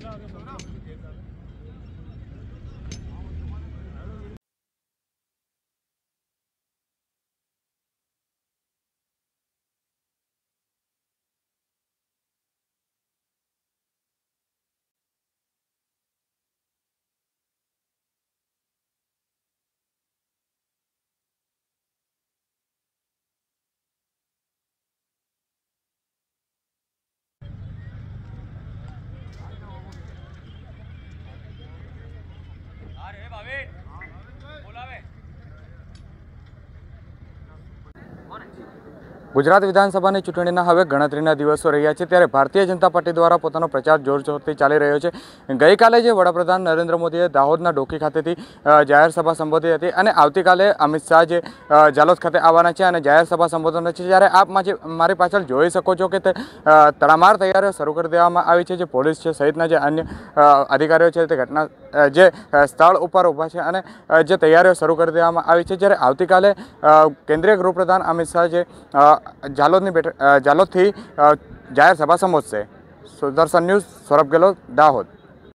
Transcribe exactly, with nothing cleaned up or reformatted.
ગુજરાત વિધાનસભાની ચૂંટણીના હવે ગણતરીના દિવસો રહ્યા છે ત્યારે ભારતીય જનતા પાર્ટી દ્વારા પોતાનો પ્રચાર જોરશોરથી ચાલી રહ્યો છે। ગઈકાલે જે વડાપ્રધાન નરેન્દ્ર મોદીએ દાહોદના ડોકી ખાતેથી જાહેર સભા સંબોધી હતી અને આવતીકાલે અમિત શાહ જે જાલોદ ખાતે આવવાના છે અને જાહેર સભા સંબોધવાના છે। જ્યારે આપ મારી પાછળ જોઈ શકો છો કે તે તડામાર તૈયારીઓ શરૂ કરી દેવામાં આવી છે। જે પોલીસ છે સહિતના જે અન્ય અધિકારીઓ છે તે ઘટના જે સ્થળ ઉપર ઊભા છે અને જે તૈયારીઓ શરૂ કરી દેવામાં આવી છે। જ્યારે આવતીકાલે કેન્દ્રીય ગૃહપ્રધાન અમિત શાહ જે જાલોદની બેઠક જાલોદથી જાહેર સભા સંબોધશે। સુદર્શન ન્યૂઝ, સૌરભ ગેહલોત, દાહોદ।